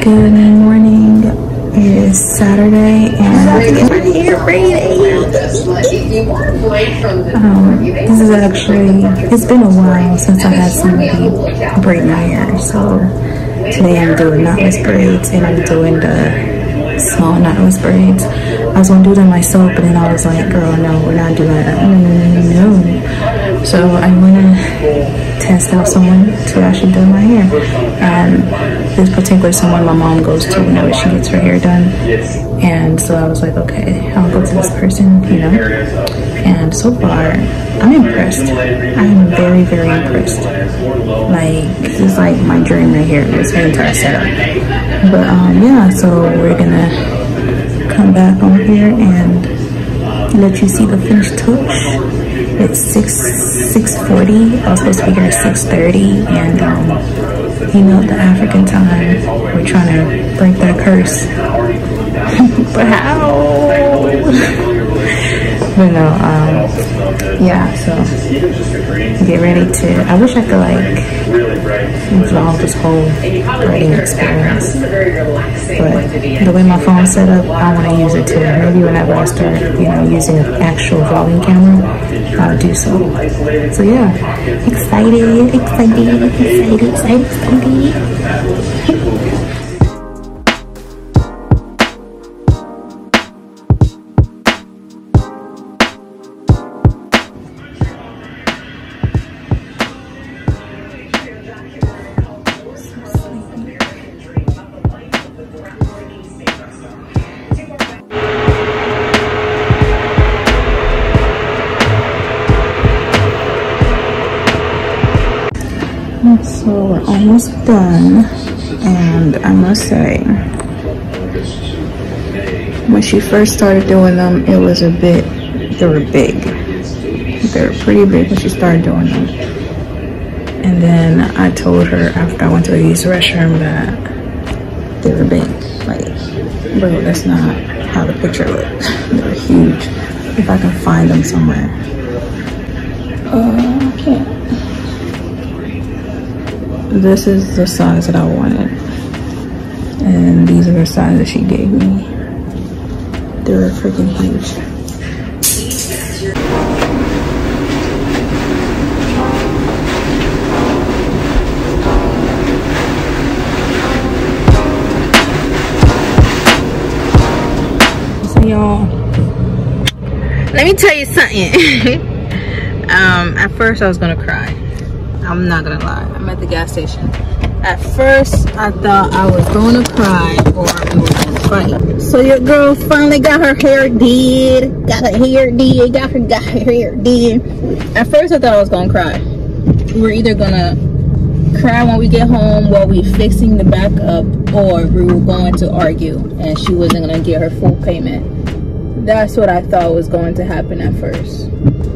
Good morning. It is Saturday and I have to get my hair braided. This is actually, it's been a while since I had somebody braid my hair. So today I'm doing knotless braids and I'm doing the small knotless braids. I was gonna do them myself, but then I was like, girl, no, we're not doing that. No. So I'm gonna test out someone to actually do my hair. This particular someone my mom goes to whenever she gets her hair done. And so I was like, okay, I'll go to this person, you know. And so far, I'm impressed. I'm very, very impressed. Like, this is like my dream right here, this entire setup. But yeah, so we're gonna come back on here and let you see the finished touch. It's 6:40. I was supposed to be here at 6:30, and you know, the African time, we're trying to break that curse. But how? But no, yeah, so get ready to, I wish I could like vlog this whole braiding experience, but the way my phone's set up, I want to use it too. Maybe whenever I start, you know, using an actual vlogging camera, I'll do so. So yeah, excited. So we're almost done, and I must say, when she first started doing them, it was a bit, they were big. They were pretty big when she started doing them. And then I told her after I went to use the restroom that they were big. Like, bro, that's not how the picture looked. They're huge. If I can find them somewhere. I can't. This is the size that I wanted, and these are the size that she gave me. They were freaking huge. So y'all, let me tell you something. At first I was gonna cry. I'm not gonna lie, I'm at the gas station. At first, I thought I was gonna cry or we were gonna fight. So your girl finally got her hair did. Got her hair did. At first, I thought I was gonna cry. We're either gonna cry when we get home while we fixing the back up, or we were going to argue and she wasn't gonna get her full payment. That's what I thought was going to happen at first.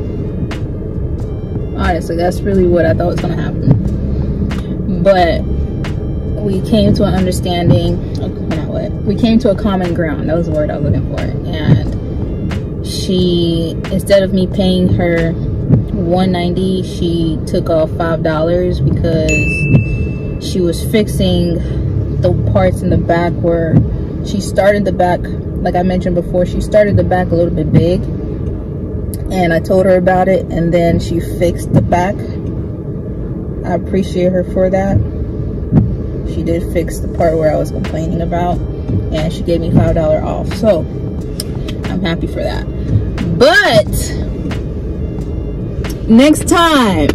Honestly, that's really what I thought was gonna happen. But we came to an understanding, we came to a common ground. That was the word I was looking for. And she, instead of me paying her $190, she took off $5 because she was fixing the parts in the back where she started the back, like I mentioned before, she started the back a little bit big. And I told her about it, and then she fixed the back. I appreciate her for that. She did fix the part where I was complaining about, and she gave me $5 off. So I'm happy for that. But next time,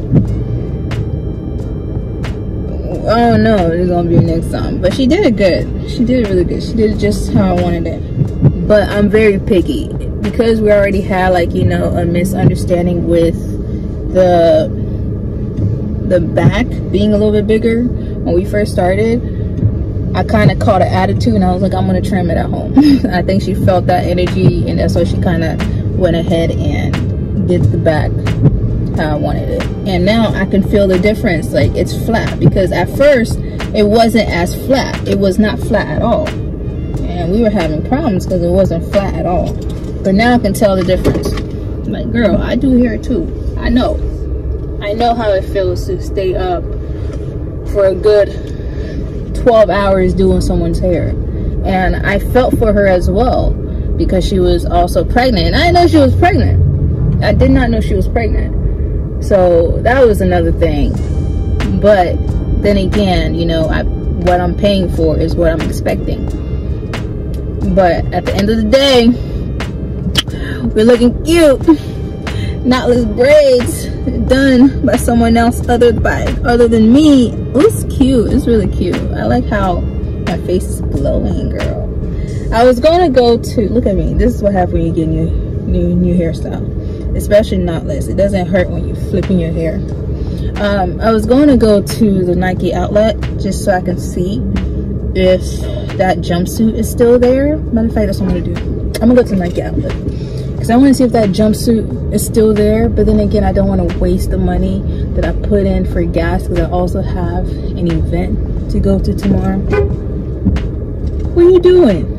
oh no, there's gonna be a next time. But she did it good. She did it really good. She did it just how I wanted it. But I'm very picky. Because we already had, like, you know, a misunderstanding with the back being a little bit bigger when we first started, I kind of caught an attitude and I was like, I'm gonna trim it at home. I think she felt that energy, and that's why she kind of went ahead and did the back how I wanted it. And now I can feel the difference. Like, it's flat, because at first it wasn't as flat. It was not flat at all, and we were having problems because it wasn't flat at all. But now I can tell the difference. Like, girl, I do hair too. I know how it feels to stay up for a good 12 hours doing someone's hair. And I felt for her as well, because she was also pregnant, and I didn't know she was pregnant. I did not know she was pregnant. So that was another thing. But then again, you know, what I'm paying for is what I'm expecting. But at the end of the day, we're looking cute. Knotless braids done by someone else other than me. Oh, it's cute. It's really cute. I like how my face is glowing, girl. I was gonna go to, look at me. This is what happens when you get new hairstyle, especially knotless. It doesn't hurt when you're flipping your hair. I was going to go to the Nike outlet just so I can see if that jumpsuit is still there. Matter of fact, that's what I'm gonna do. I'm gonna go to the Nike outlet because I want to see if that jumpsuit is still there. But then again, I don't want to waste the money that I put in for gas, because I also have an event to go to tomorrow. What are you doing?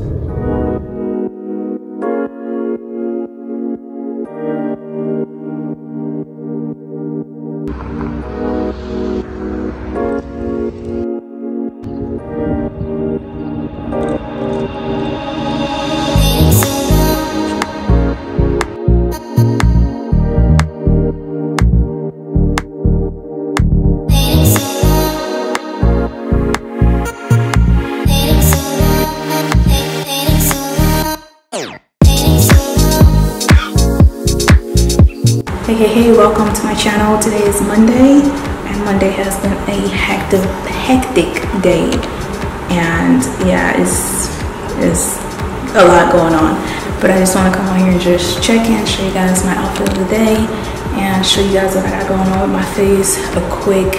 Hey, welcome to my channel. Today is Monday, and Monday has been a hectic day, and yeah, it's a lot going on. But I just want to come on here and just check in, show you guys my outfit of the day, and show you guys what I got going on with my face. A quick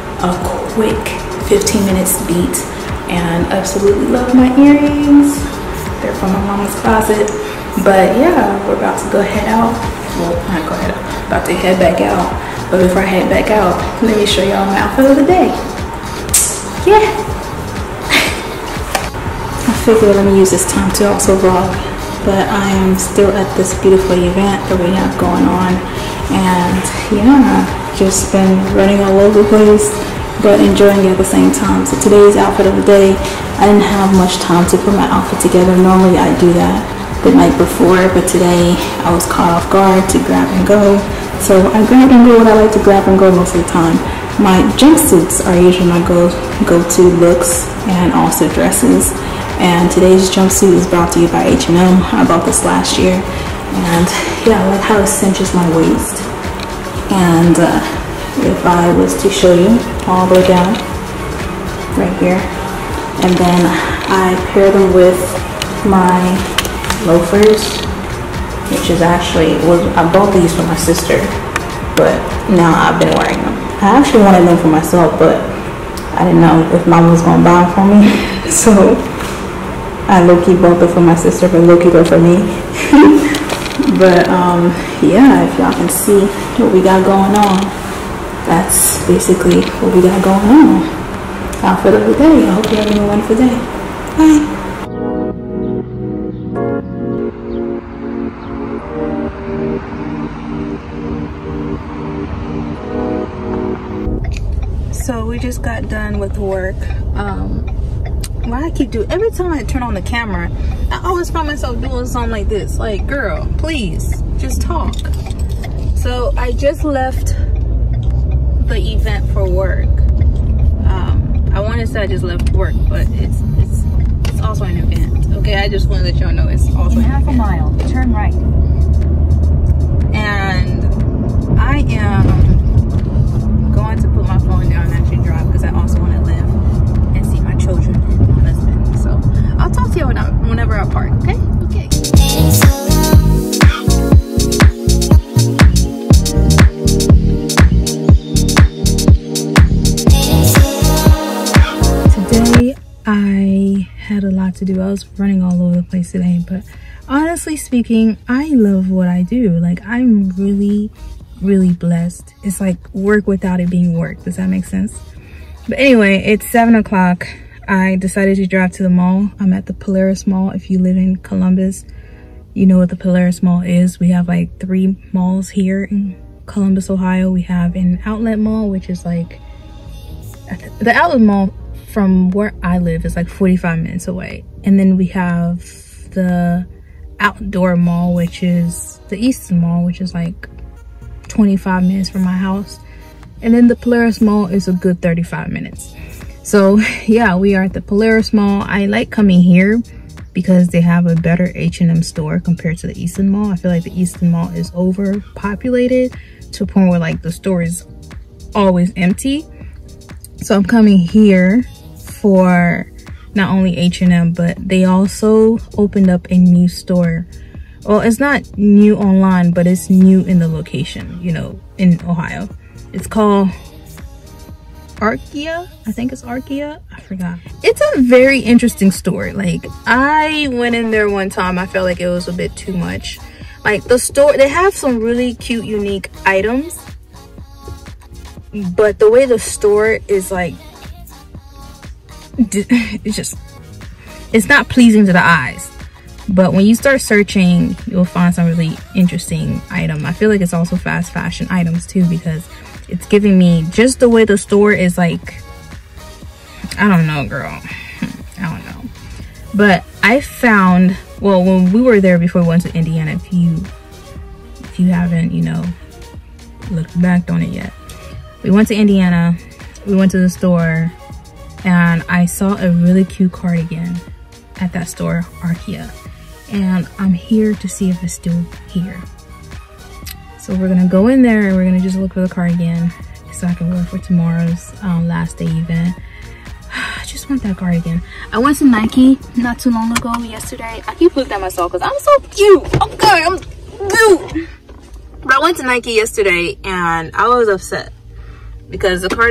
15 minutes beat, and absolutely love my earrings. They're from my mama's closet. But yeah, we're about to go head out. Well, not go head out. About to head back out. But before I head back out, let me show y'all my outfit of the day. Yeah. I figured let me use this time to also vlog. But I am still at this beautiful event that we have going on. And yeah, just been running all over the place, but enjoying it at the same time. So today's outfit of the day, I didn't have much time to put my outfit together. Normally I do that the night before, but today I was caught off guard to grab and go. So I grab and go what I like to grab and go most of the time. My jumpsuits are usually my go-to looks, and also dresses. And today's jumpsuit is brought to you by H&M. I bought this last year, and yeah, I like how it cinches my waist. And if I was to show you all the way down right here, and then I pair them with my loafers, which is actually, I bought these for my sister, but now I've been wearing them. I actually wanted them for myself, but I didn't know if mama was gonna buy them for me. So I low-key bought them for my sister, but low-key they're for me. But yeah, if y'all can see what we got going on, that's basically what we got going on. Outfit of the day. I hope you're having a wonderful day. Bye. So we just got done with work. Why I keep doing, every time I turn on the camera, I always find myself doing something like this. Like, girl, please, just talk. So I just left the event for work. I want to say I just left work, but it's also an event. Okay, I just want to let y'all know it's also in half a mile, turn right. And I am going to put my phone down and actually drive, because I also want to live and see my children and my husband. So I'll talk to you whenever I park. Okay. Today I had a lot to do. I was running all over the place today, but honestly speaking, I love what I do. Like, I'm really blessed. It's like work without it being work. Does that make sense? But anyway, it's 7 o'clock. I decided to drive to the mall. I'm at the Polaris Mall. If you live in Columbus, you know what the Polaris Mall is. We have like 3 malls here in Columbus, Ohio. We have an outlet mall, which is like, the outlet mall from where I live is like 45 minutes away. And then we have the outdoor mall, which is the Easton Mall, which is like 25 minutes from my house. And then the Polaris Mall is a good 35 minutes. So yeah, we are at the Polaris Mall. I like coming here because they have a better H&M store compared to the Easton Mall. I feel like the Easton Mall is overpopulated to a point where like the store is always empty. So I'm coming here for not only H&M, but they also opened up a new store. Well, it's not new online, but it's new in the location, you know, in Ohio. It's called Arkia. I think it's Arkia. I forgot. It's a very interesting store. Like, I went in there one time. I felt like it was a bit too much. Like, the store, they have some really cute, unique items. But the way the store is like, it's not pleasing to the eyes. But when you start searching, you'll find some really interesting item. I feel like it's also fast fashion items too, because it's giving me just the way the store is like, I don't know, girl. I don't know. But I found, well, when we were there before we went to Indiana, if you haven't, you know, looked back on it yet. We went to Indiana, we went to the store, and I saw a really cute cardigan at that store, Arkia. And I'm here to see if it's still here. So we're gonna go in there and we're gonna just look for the cardigan so I can wear it for tomorrow's last day event. I just want that cardigan. I went to Nike not too long ago, yesterday. I keep looking at myself because I'm so cute. Okay, I'm cute. But I went to Nike yesterday and I was upset because the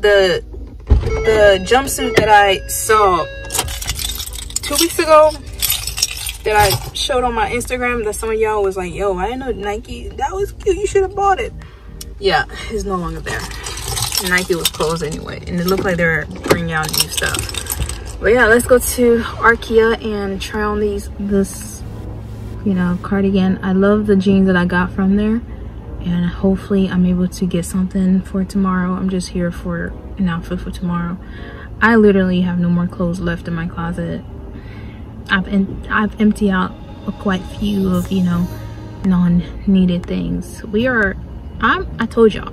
jumpsuit that I saw 2 weeks ago that I showed on my Instagram, that some of y'all was like, yo, I didn't know Nike, that was cute, you should have bought it. Yeah, it's no longer there. Nike was closed anyway, and it looked like they're bringing out new stuff. But yeah, let's go to Arkia and try on this, you know, cardigan. I love the jeans that I got from there, and hopefully I'm able to get something for tomorrow. I'm just here for an outfit for tomorrow. I literally have no more clothes left in my closet. I've emptied out quite a few of, you know, non-needed things. I told y'all,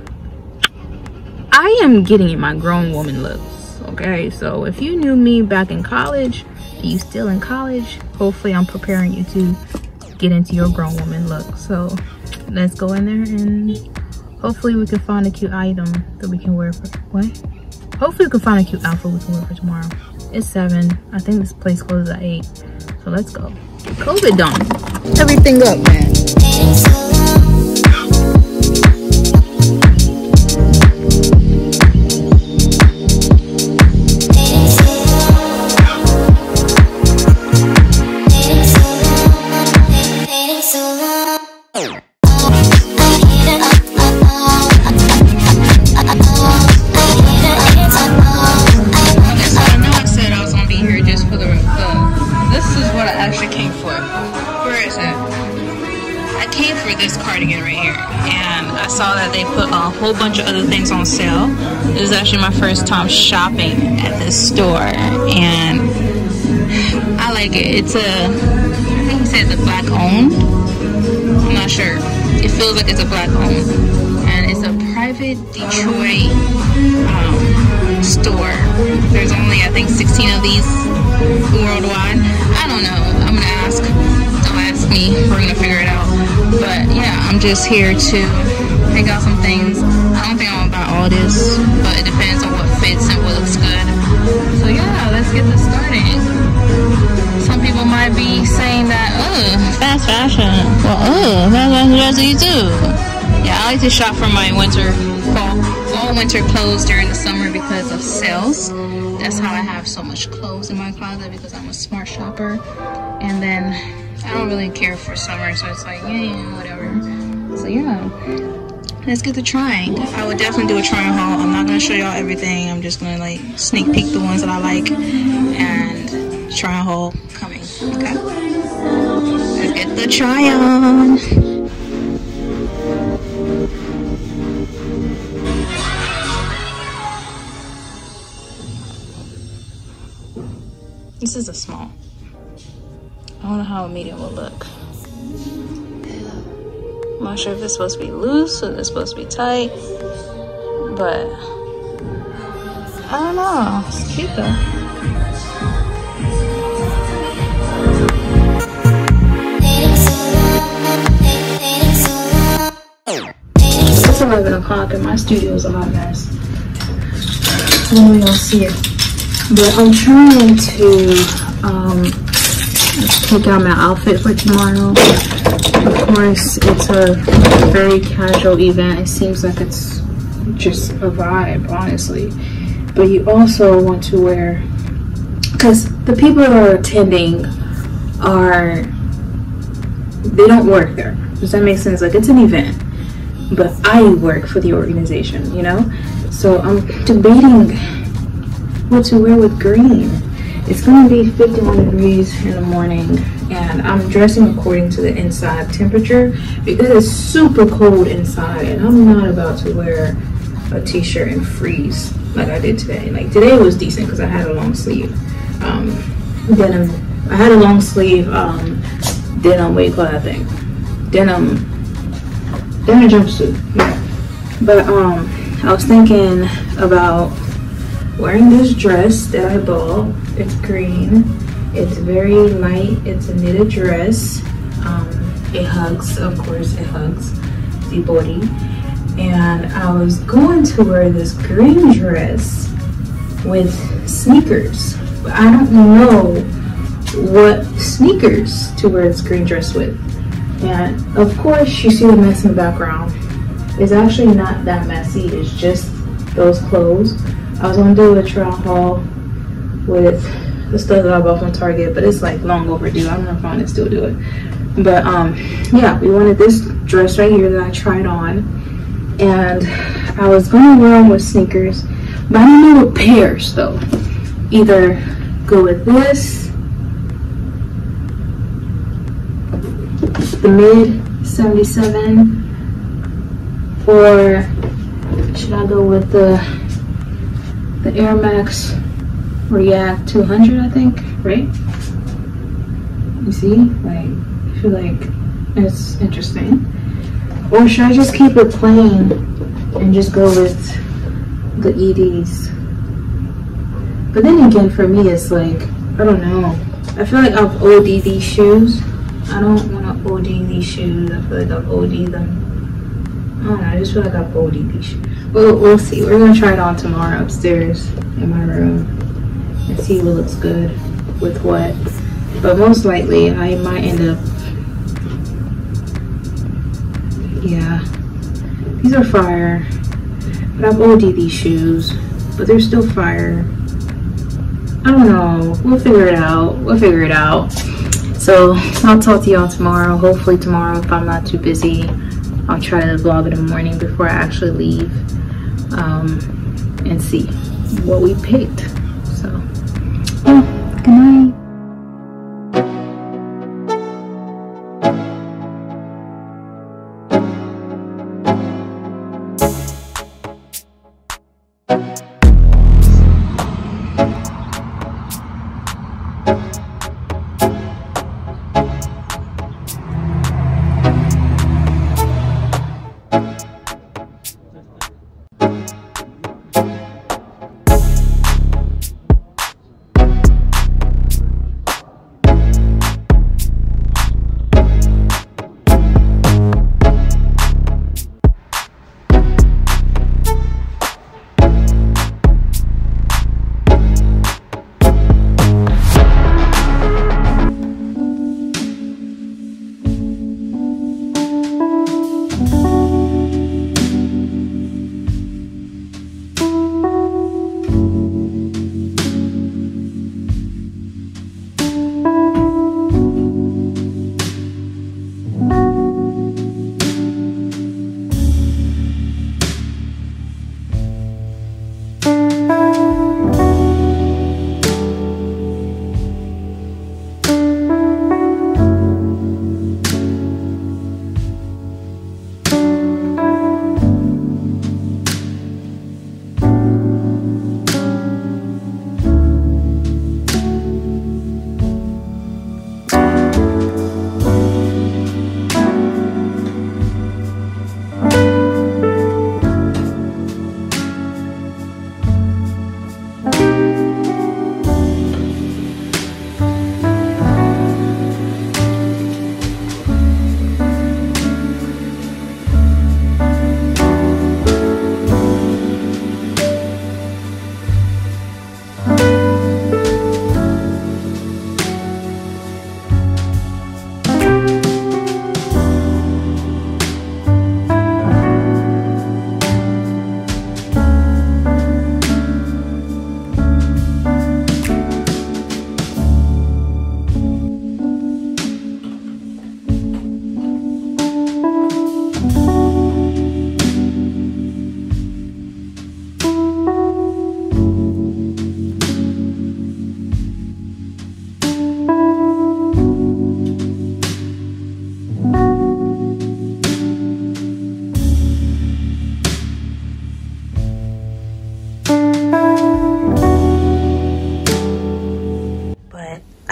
I am getting in my grown woman looks, okay? So if you knew me back in college, you still in college, hopefully I'm preparing you to get into your grown woman look. So let's go in there and hopefully we can find a cute item that we can wear for, hopefully we can find a cute outfit we can wear for tomorrow. It's 7. I think this place closes at 8. So let's go. COVID done everything up, man. Whole bunch of other things on sale. This is actually my first time shopping at this store and I like it. It's I think he said it's a black owned. I'm not sure. It feels like it's a black owned. And it's a private Detroit store. There's only I think 16 of these worldwide. I don't know. I'm gonna ask. Don't ask me. We're gonna figure it out. But yeah, I'm just here to pick out some things. I don't think I'm gonna buy all this, but it depends on what fits and what looks good. So yeah, let's get this started. Some people might be saying that, fast fashion. Well, fast fashion does you too. Yeah, I like to shop for my fall winter clothes during the summer because of sales. That's how I have so much clothes in my closet, because I'm a smart shopper. And then I don't really care for summer, so it's like, yeah, whatever. So yeah. Let's get to trying. I would definitely do a try-on haul. I'm not gonna show y'all everything. I'm just gonna like sneak peek the ones that I like, and try-on haul coming. Okay. Let's get the try-on. This is a small. I don't know how a medium will look. I'm not sure if it's supposed to be loose or it's supposed to be tight, but I don't know. It's cute though. It's 11 o'clock and my studio is a hot mess. I don't know if y'all see it, but I'm trying to pick out my outfit for tomorrow. Of course, it's a very casual event. It seems like it's just a vibe, honestly. But you also want to wear, because the people that are attending they don't work there. Does that make sense? Like, it's an event, but I work for the organization, you know? So I'm debating what to wear with green. It's going to be 51 degrees in the morning, and I'm dressing according to the inside temperature because it's super cold inside, and I'm not about to wear a t-shirt and freeze like I did today. Like, today was decent because I had a long sleeve denim. I had a long sleeve denim, what do you call that thing? Denim jumpsuit. Yeah. But I was thinking about wearing this dress that I bought. It's green. It's very light. It's a knitted dress. It hugs, of course, it hugs the body. And I was going to wear this green dress with sneakers, but I don't know what sneakers to wear this green dress with. And of course, you see the mess in the background. It's actually not that messy. It's just those clothes. I was gonna do a trial haul with the stuff that I bought from Target, but it's like long overdue. I don't know if I'm gonna still do it. But yeah, we wanted this dress right here that I tried on, and I was gonna wear them with sneakers, but I don't know what pairs though. Either go with this, the mid 77, or should I go with the Air Max React 200, I think, right? You see, like, I feel like it's interesting. Or should I just keep it plain and just go with the EDs? But then again, for me, it's like, I don't know. I feel like I've OD'd these shoes. I don't want to OD these shoes. I feel like I've OD'd them. I don't know, I just feel like I've OD'd these shoes. Well, we'll see. We're going to try it on tomorrow upstairs in my room and see what looks good with what. But most likely, I might end up, yeah, these are fire. But I've OD'd these shoes, but they're still fire. I don't know. We'll figure it out. We'll figure it out. So I'll talk to y'all tomorrow. Hopefully tomorrow, if I'm not too busy, I'll try to vlog in the morning before I actually leave, and see what we picked. So yeah, good night.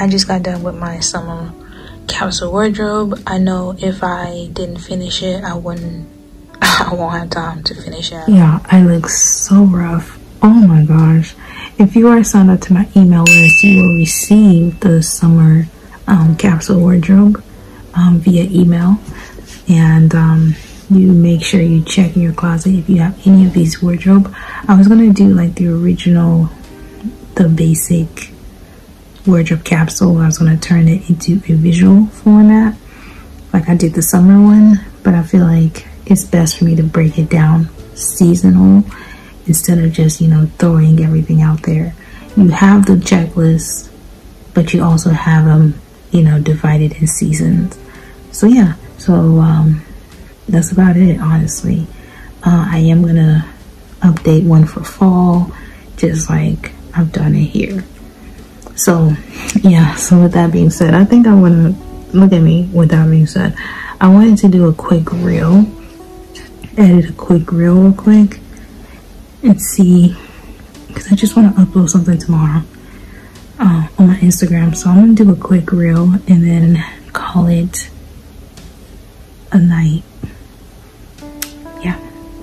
just got done with my summer capsule wardrobe. I know if I didn't finish it, I won't have time to finish it. Yeah, I look so rough. Oh my gosh. If you are signed up to my email list, you will receive the summer capsule wardrobe via email. And you make sure you check in your closet if you have any of these wardrobe. I was gonna do like the original, the basic wardrobe capsule. I was gonna turn it into a visual format like I did the summer one, but I feel like it's best for me to break it down seasonal instead of just, you know, throwing everything out there. You have the checklist, but you also have them, you know, divided in seasons. So yeah, so that's about it, honestly. I am gonna update one for fall, just like I've done it here. So yeah, so with that being said, I think I want to, look at me, with that being said, I wanted to do a quick reel, edit a quick reel real quick, and see, because I just want to upload something tomorrow on my Instagram. So I'm gonna do a quick reel and then call it a night. Yeah.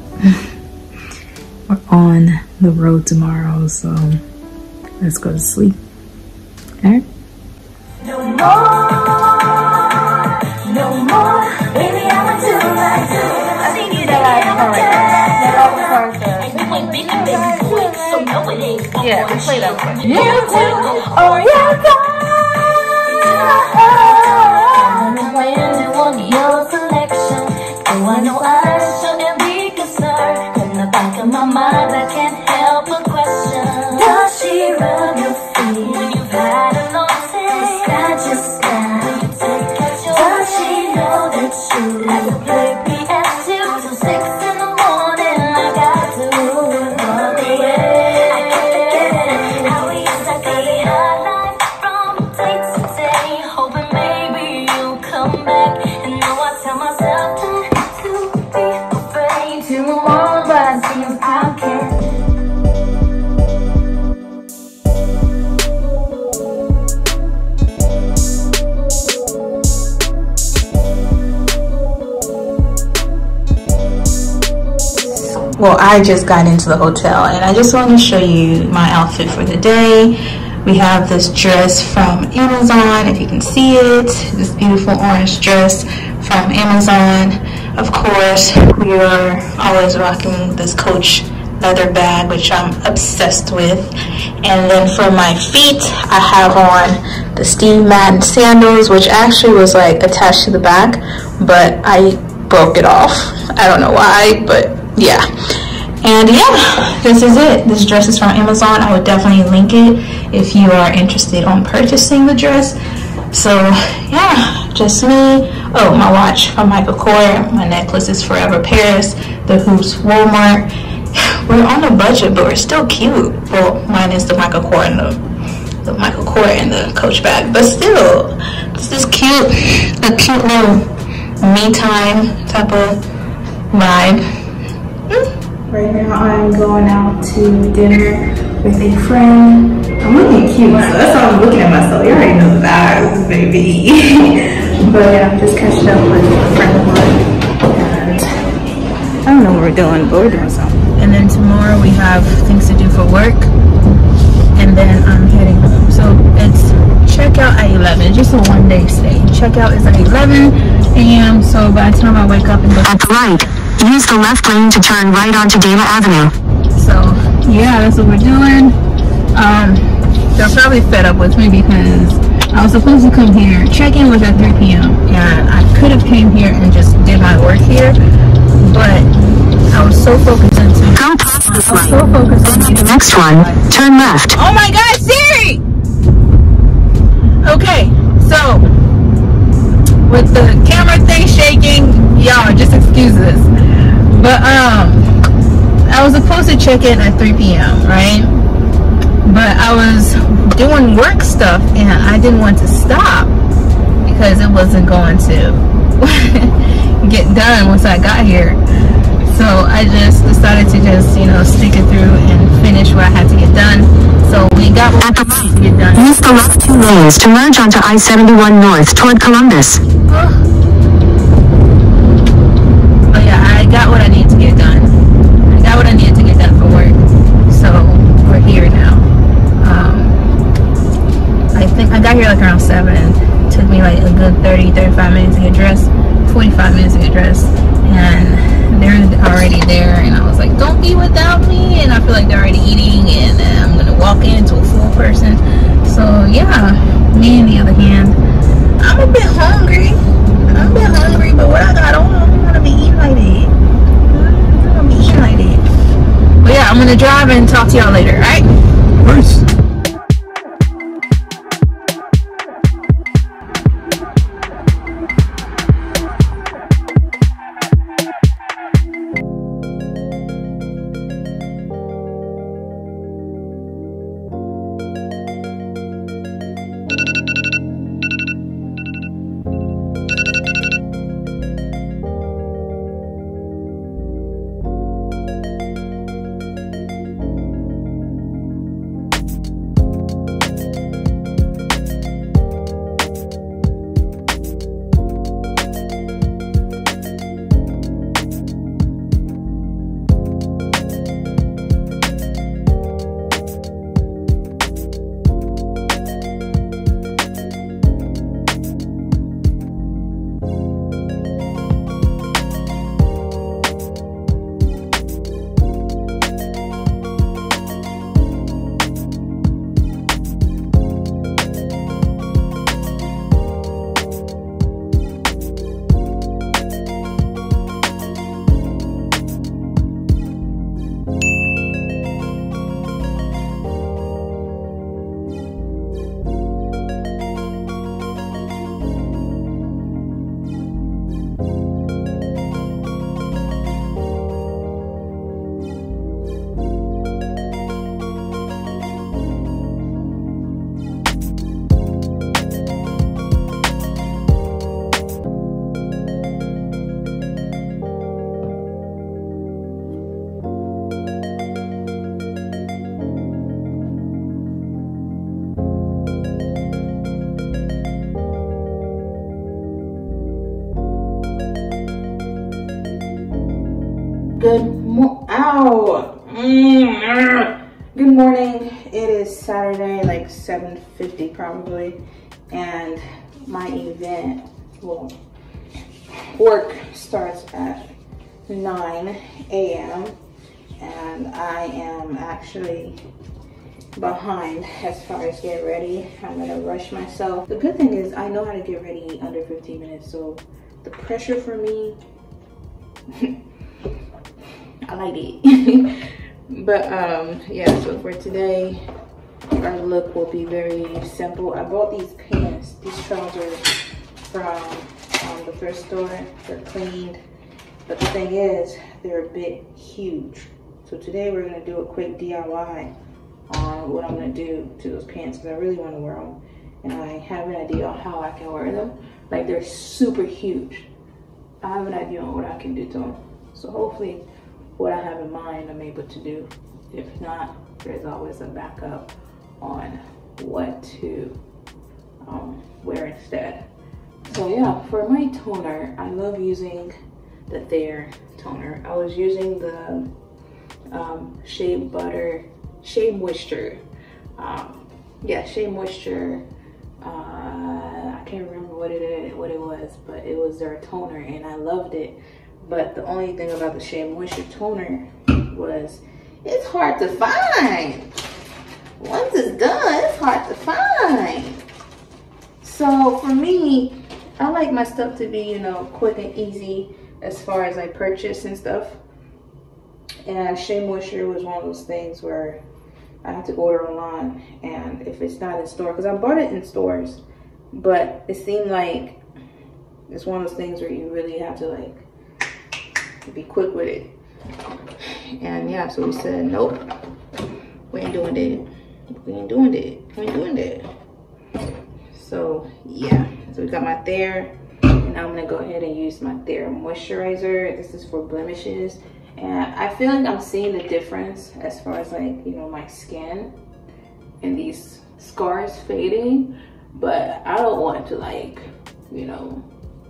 We're on the road tomorrow, so let's go to sleep. All right. No more, no more, baby, I'ma do like you. I think you know Yeah, we play that one. You do, or you don't. I'm on your selection. Do I know I shouldn't be concerned? In the back of my mind, I can't help but question. Does she rub your feet when you've had a long day? Scratch your scalp when you take out your does she know that you like to play PS2 till 6 in the morning? I got to move all the way. I can't forget it. How we used to be our life from day to day, hoping maybe you'll come back. And now I tell myself not to be afraid to move on, but I seem I can't. Well, I just got into the hotel and I just want to show you my outfit for the day. We have this dress from Amazon, if you can see it, this beautiful orange dress from Amazon. Of course, we are always rocking this Coach leather bag, which I'm obsessed with. And then for my feet, I have on the Steve Madden sandals, which actually was like attached to the back, but I broke it off. I don't know why, but yeah. And yeah, this is it. This dress is from Amazon. I would definitely link it if you are interested on purchasing the dress. So yeah, just me. Oh, my watch from Michael Kors. My necklace is Forever Paris. The hoops Walmart. We're on a budget, but we're still cute. Well, mine is the Michael Kors and the Michael Kors and the Coach bag, but still, this is cute. A cute little me time type of vibe. Right now I'm going out to dinner with a friend. I'm looking cute, so that's why I'm looking at myself. You already know the vibes, baby. But yeah, I'm just catching up with a friend of mine. And I don't know what we're doing, but we're doing something. And then tomorrow we have things to do for work. And then I'm heading home. So it's checkout at 11, just a one-day stay. Checkout is at 11 a.m. So by the time I wake up and go at the right, use the left lane to turn right onto Dana Avenue. So yeah, that's what we're doing. They're probably fed up with me because I was supposed to come here. Check-in was at 3 p.m. and I could have came here and just did my work here, but I was so focused into the next one, turn left. Oh my God, Siri! Okay, so with the camera thing shaking, y'all just excuse this. But I was supposed to check in at 3 p.m., right? But I was doing work stuff and I didn't want to stop because it wasn't going to get done once I got here. So I just decided to just, you know, stick it through and finish finish what I had to get done. So we got what At the we had to get done. use the left 2 lanes to merge onto I-71 north toward Columbus. Oh yeah, I got what I needed to get done. I got what I needed to get done for work. So we're here now. I think I got here like around 7. It took me like a good 30-35 minutes to get dressed, 45 minutes to get dressed, and they're already there. And I was like, don't be without me. And I feel like they're already eating, and I'm gonna walk into a full person. So yeah, me on the other hand, I'm a bit hungry. But what I got on, I'm gonna be eating like that. But yeah, I'm gonna drive and talk to y'all later, alright? Peace. Good morning. It is Saturday, like 7:50 probably, and my event, well, work starts at 9 a.m. and I am actually behind as far as get ready. I'm gonna rush myself. The good thing is I know how to get ready under 15 minutes, so the pressure for me, I like it. But yeah, so for today our look will be very simple. I bought these pants, these trousers from the thrift store. They're cleaned, but the thing is they're a bit huge. So today we're gonna do a quick DIY on what I'm gonna do to those pants, because I really want to wear them and I have an idea on how I can wear them. Like, they're super huge. I have an idea on what I can do to them. So hopefully what I have in mind I'm able to do. If not, there's always a backup on what to wear instead. So yeah, for my toner, I love using the Thayer toner. I was using the Shea Moisture. Yeah, Shea Moisture. I can't remember what it was, but it was their toner and I loved it. But the only thing about the Shea Moisture toner was it's hard to find. Once it's done, it's hard to find. So for me, I like my stuff to be, you know, quick and easy as far as I purchase and stuff. And Shea Moisture was one of those things where I have to order online, and if it's not in store, because I bought it in stores, but it seemed like it's one of those things where you really have to like be quick with it. And yeah, so we said nope, we ain't doing that. We ain't doing that. We ain't doing that. So yeah, so we got my Thayer, and now I'm gonna go ahead and use my Thayer moisturizer. This is for blemishes, And I feel like I'm seeing the difference as far as like, you know, my skin and these scars fading, but I don't want to like, you know,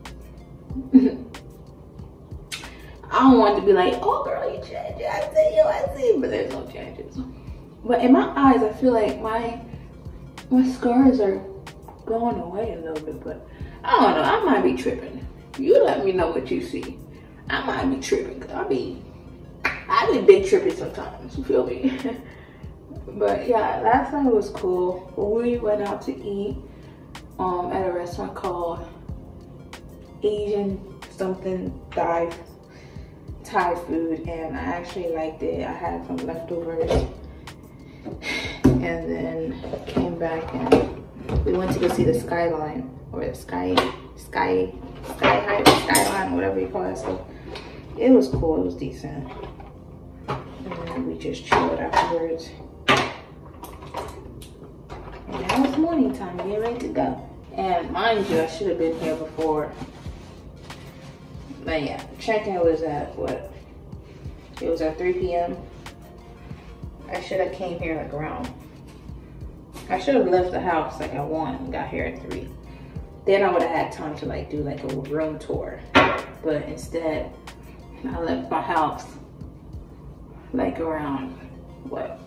I don't want to be like, oh girl, you changed, I see, but there's no changes. But in my eyes, I feel like my scars are going away a little bit, but I don't know, I might be tripping. You let me know what you see. I might be tripping, cause I be big tripping sometimes, you feel me? But yeah, last night was cool. We went out to eat at a restaurant called Asian something Thai food, and I actually liked it. I had some leftovers, and then came back and we went to go see the skyline, or the skyline, whatever you call it. So it was cool, it was decent. And then we just chilled afterwards. And now it's morning time, get ready to go. And mind you, I should have been here before. But yeah, check-in was at what? It was at 3 p.m. I should have came here like around. I should have left the house like at 1 and got here at 3. Then I would have had time to like do like a room tour. But instead, I left my house like around what?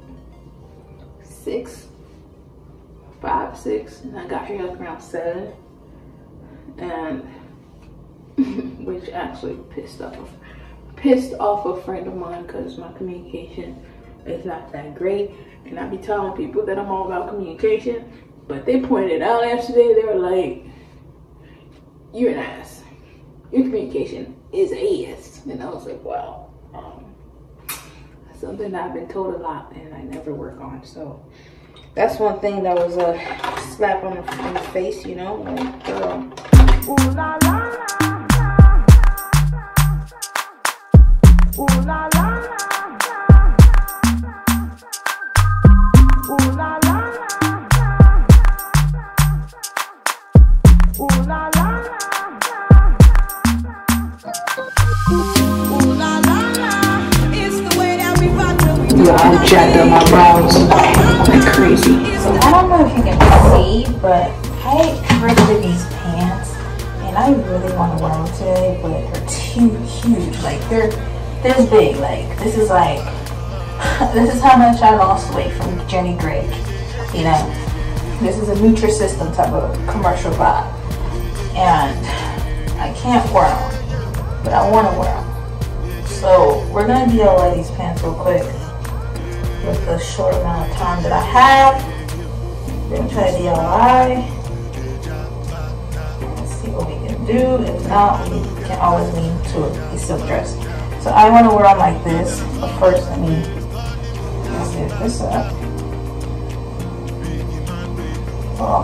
5, 6, and I got here like around 7. And which actually pissed off a friend of mine, because my communication is not that great, and I be telling people that I'm all about communication, but they pointed out yesterday, they were like, you're an ass, your communication is ass. And I was like, wow, something that I've been told a lot and I never work on. So that's one thing that was a slap on the face, you know, like, girl. Ooh la la. Ooh la la la. Ooh la la la. Ooh la la la. Ooh la la la. It's the way that we rock till we. Yeah, I jacked up my brows like crazy. So I don't know if you can see, but I thrifted these pants, and I really want to wear them today, but they're too huge. Like they're this big. Like this is like this is how much I lost weight from Jenny Drake. You know, this is a Nutrisystem type of commercial vibe, and I can't wear them, but I want to wear them. So we're gonna DIY these pants real quick with the short amount of time that I have. We're gonna try to DIY. Let's see what we can do. If not, we can always lean to a silk dress. So I want to wear them like this, but first let me zip this up. Well,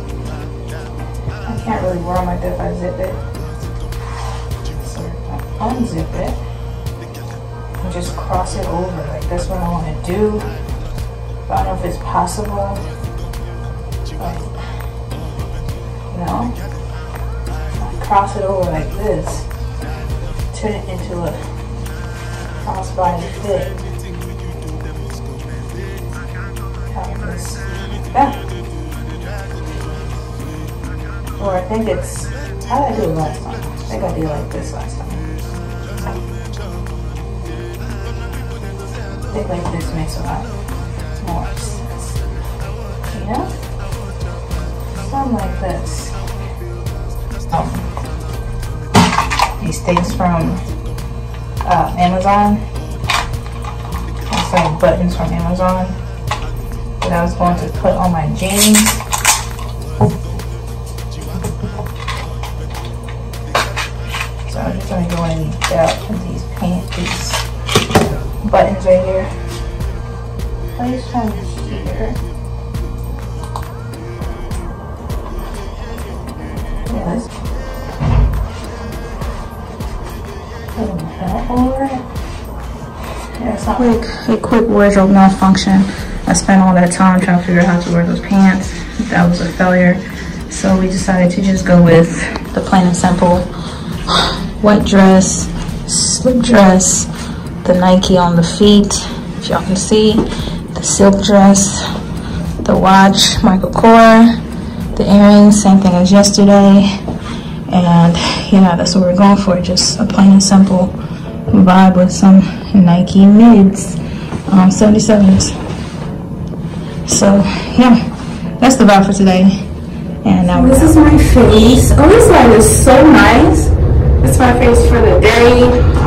I can't really wear them like that if I zip it. So I unzip it and just cross it over. Like that's what I want to do. I don't know if it's possible, but you know, I cross it over like this, turn it into a crossbody fit. Have this back. Or I think it's, how did I do it last time? I think I did it like this last time. I think like this makes a lot more sense. Yeah? Something like this. These things from Amazon. It's like buttons from Amazon that I was going to put on my jeans. So I'm just going to go in these buttons right here. Place from here. Yes. Over it. Yeah, it's not a quick wardrobe malfunction. I spent all that time trying to figure out how to wear those pants. That was a failure. So we decided to just go with the plain and simple white dress, slip dress, the Nike on the feet, if y'all can see, the silk dress, the watch, Michael Kors, the earrings, same thing as yesterday. And yeah, that's what we're going for, just a plain and simple vibe with some Nike mids, 77s. So yeah, that's the vibe for today. And now this is my face. Oh, this light is so nice. This is my face for the day.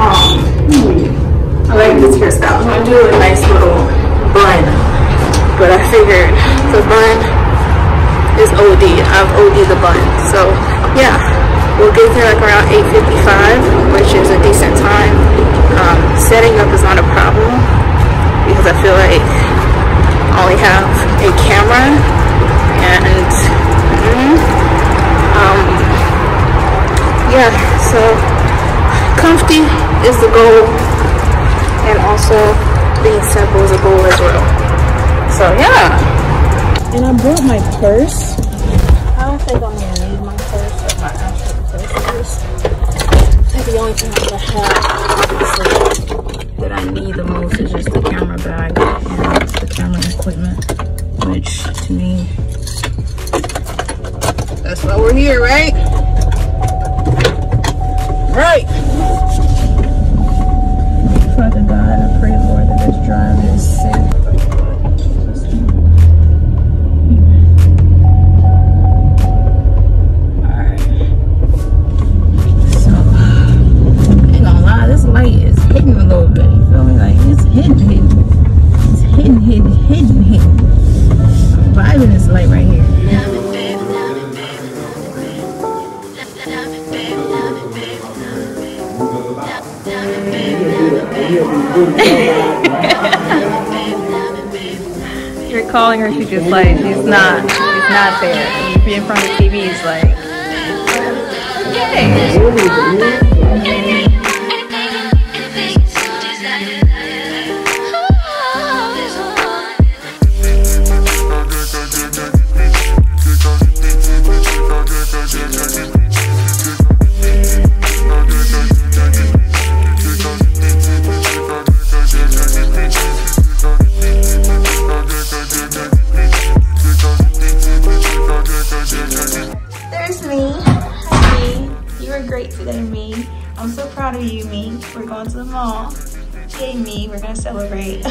I like this hairstyle. I'm gonna do a nice little bun, but I figured the bun is OD. I've OD'd the bun. So yeah, we'll get there like around 8:55, which is a decent time. Setting up is not a problem because I feel like I only have a camera and yeah, so comfy is the goal, and also being simple is a goal as well. So yeah, and I brought my purse. I don't think I'm gonna need my purse, but my actual purse is. The only thing I'm gonna have that I need the most is just the camera bag and the camera equipment, which to me, that's why we're here, right? Right. Father God, I pray, Lord, that this driver is safe. Alright. So, I ain't gonna lie, this light is hitting a little bit. You feel me? Like, it's hitting. It's hitting. I'm vibing this light right here. You're calling her, she's just like, she's not there. If you're in front of the TV, it's like, yay. There's me. Hi, me. You were great today, me. I'm so proud of you, me. We're going to the mall. Yay, me. We're gonna celebrate.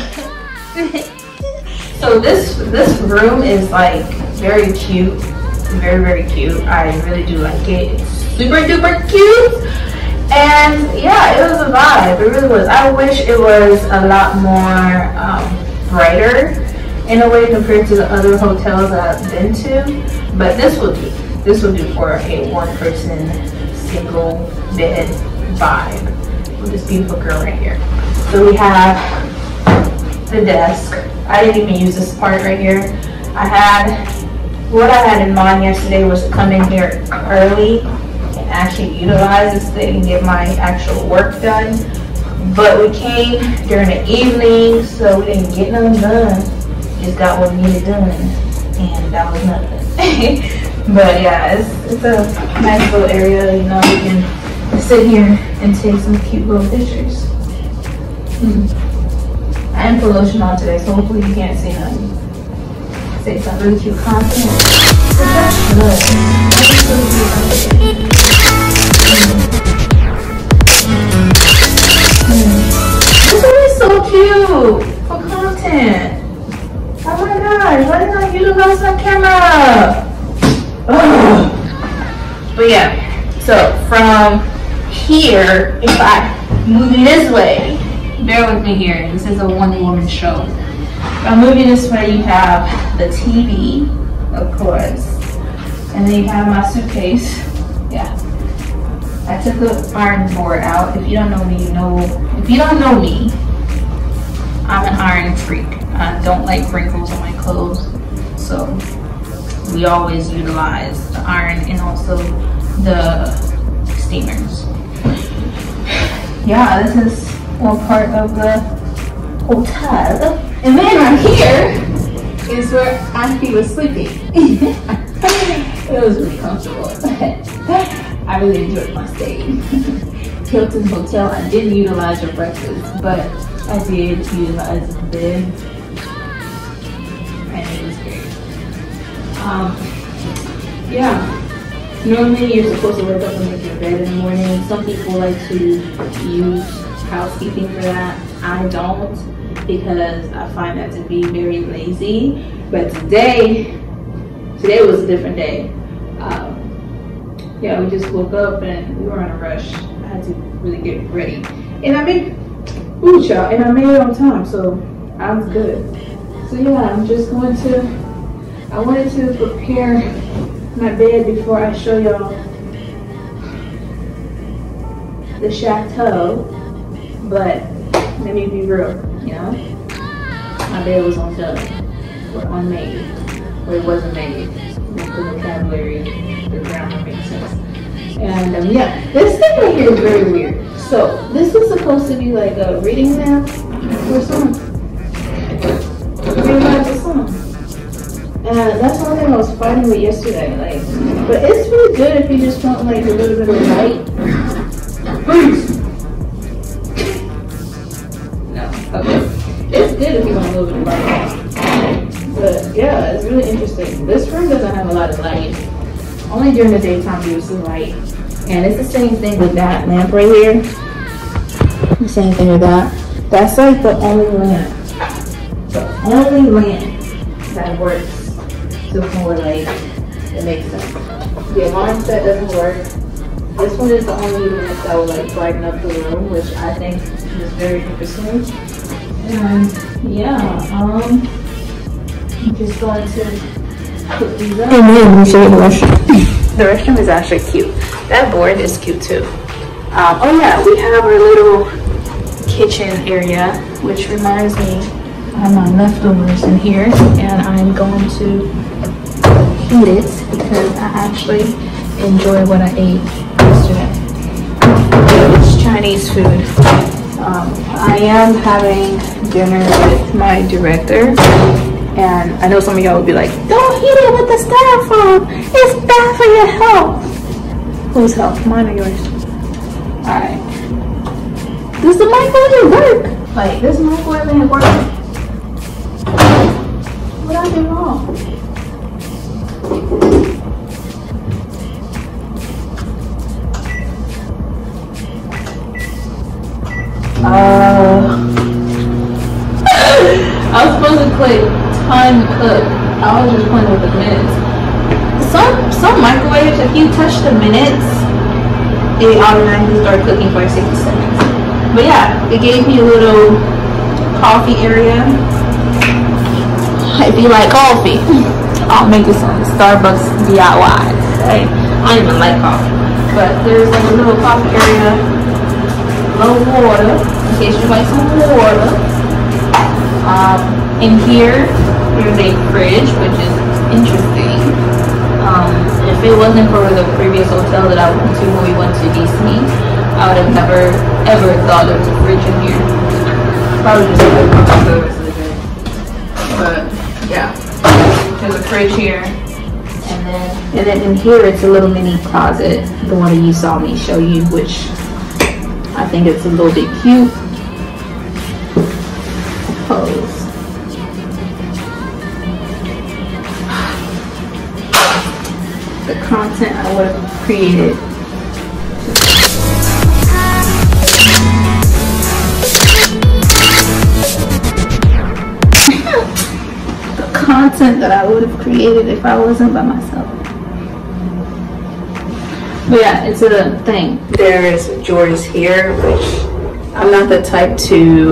So this room is like very cute, very cute. I really do like it. It's super duper cute. And yeah, it was a vibe. It really was. I wish it was a lot more brighter in a way compared to the other hotels that I've been to. But this will do. This will do for a one-person single bed vibe with this beautiful girl right here. So we have the desk. I didn't even use this part right here. What I had in mind yesterday was to come in here early and actually utilize this thing and get my actual work done. But we came during the evening, so we didn't get nothing done. Just got what needed done, and that was nothing. But yeah, it's a nice little area, you know, we can sit here and take some cute little pictures. I didn't put lotion on today, so hopefully you can't see nothing. Say some really cute content. But that's good. This is so cute for content. Oh my gosh, why didn't I utilize my camera? But yeah, so from here, if I move it this way, bear with me here, this is a Wonder Woman show. If I move it this way, you have the TV, of course, and then you have my suitcase. Yeah, I took the iron board out. If you don't know me, you know. If you don't know me, I'm an iron freak. I don't like wrinkles on my clothes, so we always utilize the iron and also the steamers. Yeah, this is one part of the hotel. And then right here is where Auntie was sleeping. It was really comfortable. I really enjoyed my stay. Hilton Hotel. I didn't utilize your breakfast, but I did utilize the bed, and it was great. Yeah, normally you're supposed to wake up and make your bed in the morning. Some people like to use housekeeping for that. I don't, because I find that to be very lazy. But today was a different day. Yeah, we just woke up and we were in a rush. I had to really get ready, and I made food, y'all, and I made it on time, so I was good. So yeah, I'm just going to. I wanted to prepare my bed before I show y'all the chateau, but let me be real, you know, my bed was undone or unmade, or it wasn't made. The vocabulary, the grammar makes sense. And yeah, this thing right here is very weird. So this is supposed to be like a reading lamp or something. Read the song. And that's one thing I was fighting with yesterday. Like, but it's really good if you just want like a little bit of light. No, okay. It's good if you want a little bit of light. But yeah, it's really interesting. This room doesn't have a lot of light. Only during the daytime you see light. And it's the same thing with that lamp right here. The same thing with that. That's like the only lamp. The only lamp that works to more light. It makes sense. The alarm set doesn't work. This one is the only lamp that will like brighten up the room, which I think is very interesting. And yeah, I'm just going to put these up. And then let me show you the restroom. The restroom is actually cute. That board is cute too. Oh yeah, we have our little kitchen area, which reminds me I have my leftovers in here, and I'm going to heat it because I actually enjoy what I ate yesterday. It's Chinese food. I am having dinner with my director. And I know some of y'all would be like, don't heat it with the styrofoam. It's bad for your health. Whose health? Mine or yours? Alright. Does the microwave work? Like, this microwave ain't working. What I did wrong? I was supposed to click time cook. I was just playing with the minutes. Some microwaves, if you touch the minutes, it automatically starts cooking for 60 seconds. But yeah, it gave me a little coffee area. If you like coffee, I'll make this on Starbucks DIY. Okay? I don't even like coffee, but there's like a little coffee area, low water, in case you like some water. In here, there's a fridge, which is interesting. If it wasn't for the previous hotel that I went to when we went to DC, I would have never ever thought there was a fridge in here. Probably just like the rest of the day. But yeah, there's a fridge here, and then in here it's a little mini closet, the one that you saw me show you, which I think it's a little bit cute. Pose. The content I would have created. The content that I would have created if I wasn't by myself. But yeah, it's a thing. There is drawers here, which I'm not the type to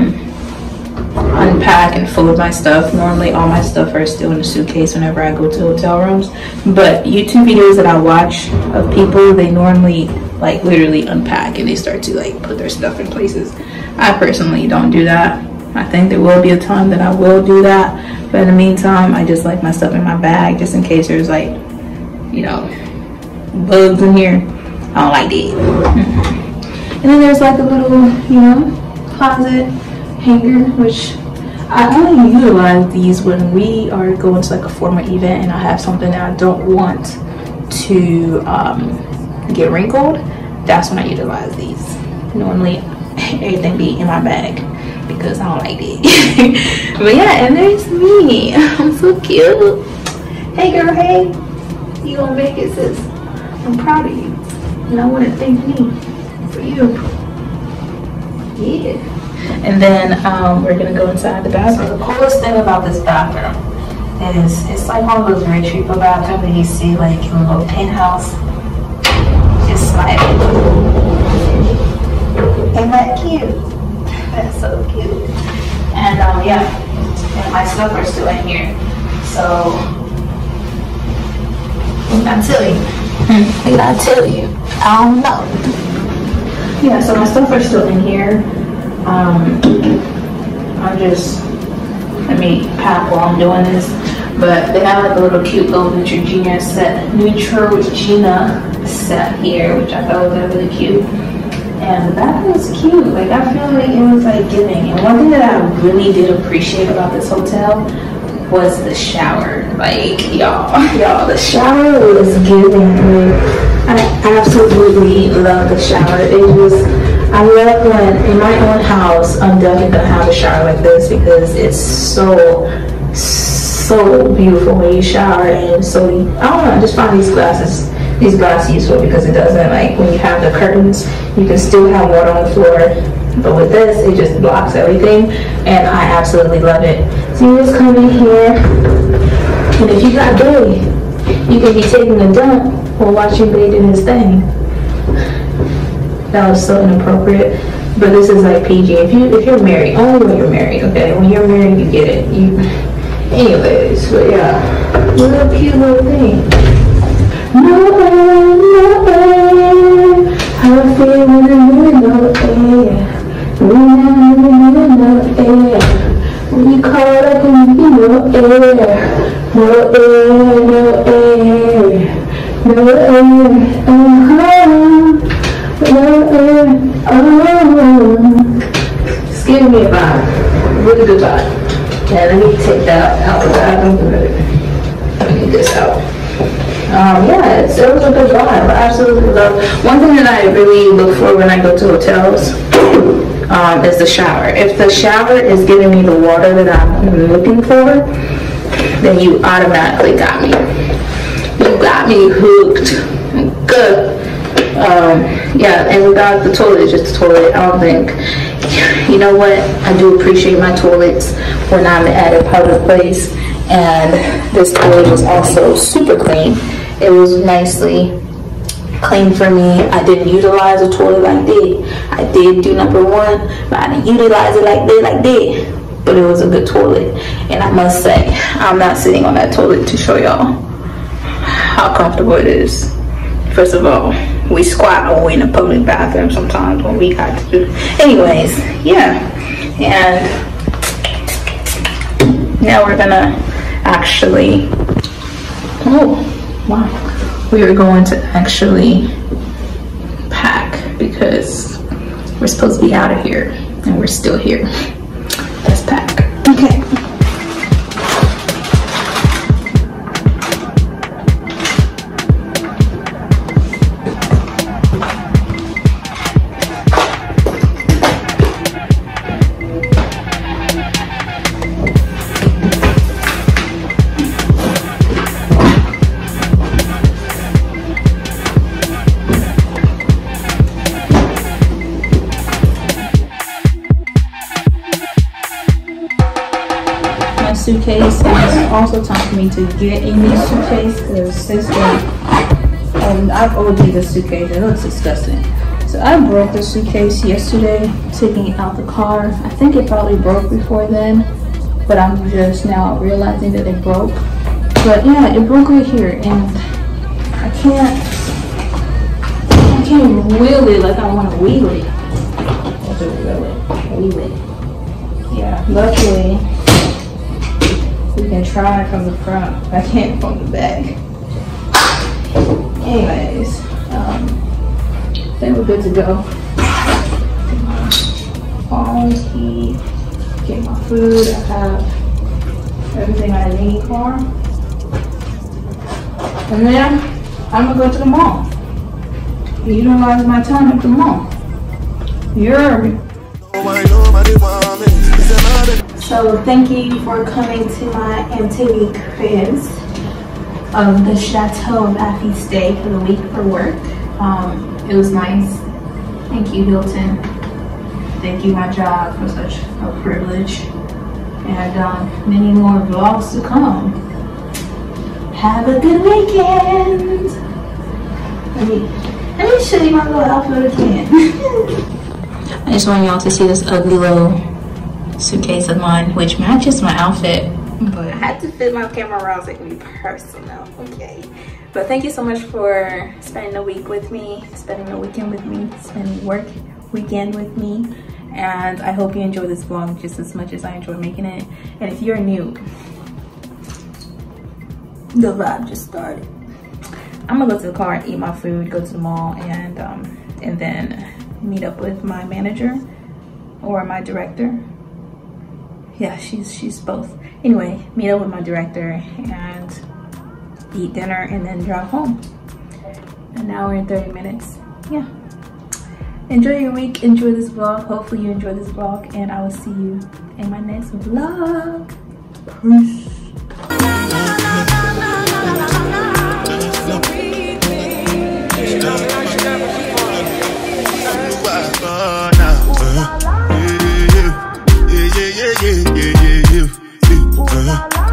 unpack and fold my stuff. Normally all my stuff are still in the suitcase whenever I go to hotel rooms, but YouTube videos that I watch of people, they normally like literally unpack and they start to like put their stuff in places. I personally don't do that. I think there will be a time that I will do that, but in the meantime I just like my stuff in my bag just in case there's like, you know, bugs in here. I don't like that. And then there's like a little, you know, closet hanger, which I only utilize these when we are going to like a formal event and I have something that I don't want to get wrinkled. that's when I utilize these. Normally everything be in my bag because I don't like it. But yeah, and there's me. I'm so cute. Hey girl, hey. You gonna make it, sis. I'm proud of you. And I want to thank me for you. Yeah. And then we're gonna go inside the bathroom. So the coolest thing about this bathroom is it's like one of those rich people bathrooms that you see like in a little penthouse. Just sliding. Ain't that cute? That's so cute. And yeah, and my stuff are still in here. So what did I tell you? Did I tell you? I don't know. Yeah, so my stuff are still in here. I'm just, let me pack while I'm doing this. But they have like a little cute little Neutrogena set here, which I thought was really cute. And the bathroom was cute. Like I feel like it was like giving. And one thing that I really did appreciate about this hotel was the shower. Like y'all, the shower was giving. I absolutely love the shower. It was, I love when in my own house I'm definitely gonna have a shower like this because it's so beautiful when you shower. And so I don't know, I just find these glasses useful because it doesn't, like when you have the curtains you can still have water on the floor, but with this it just blocks everything, and I absolutely love it. So you just come in here, and if you got Billy, you can be taking a dump or watching Billy do his thing. That was so inappropriate, but this is like PG. If you're married, only when you're married, okay? When you're married, you get it. Anyways, but yeah, little cute little thing. No air, how I feel when I'm in no air. No air. When you call up and you no air. No air, no air. No air, no air, It's giving me a vibe, really good vibe. Yeah, let me take that out of the bathroom. Let me get this out. Yeah, it was a good vibe. I absolutely love. One thing that I really look for when I go to hotels is the shower. If the shower is giving me the water that I'm looking for, then you automatically got me. You got me hooked. Good. Yeah, and without the toilet, just the toilet, I don't think, you know what, I do appreciate my toilets when I'm at a public place, and this toilet was also super clean. It was nicely clean for me. I didn't utilize a toilet like that. I did do number one, but I didn't utilize it like that. But it was a good toilet, and I must say, I'm not sitting on that toilet to show y'all how comfortable it is. First of all, we squat when we're in a public bathroom sometimes when we got to do. Anyways, yeah. And now we're gonna actually, oh wow, we are going to actually pack because we're supposed to be out of here and we're still here. Let's pack. Okay. Suitcase, and it's also time for me to get a new suitcase because this one, I've OD'd this suitcase. It looks disgusting. So I broke the suitcase yesterday, taking it out the car. I think it probably broke before then, but I'm just now realizing that it broke. But yeah, it broke right here, and I can't wheel it like I want to wheel it. Wheel it. Yeah, luckily we can try from the front. I can't from the back. Anyways, I think we're good to go. Phone, key, get my food. I have everything I need for. And then I'm gonna go to the mall. utilize my time at the mall. You heard me. So thank you for coming to my MTV quiz of the Chateau of Affy stay for the week for work. It was nice. Thank you, Hilton. Thank you, my job, for such a privilege. And many more vlogs to come. Have a good weekend. Let me show you my little outfit again. I just want y'all to see this ugly little suitcase of mine, which matches my outfit. But I had to fit my camera around so it can be personal, okay? But thank you so much for spending the week with me, spending the weekend with me, spending work weekend with me. And I hope you enjoy this vlog just as much as I enjoy making it. And if you're new, the vibe just started. I'm gonna go to the car and eat my food, go to the mall, and then meet up with my manager or my director. Yeah, she's both. Anyway, meet up with my director and eat dinner and then drive home. An hour and 30 minutes. Yeah. Enjoy your week, enjoy this vlog. Hopefully you enjoy this vlog, and I will see you in my next vlog. Peace. Yeah.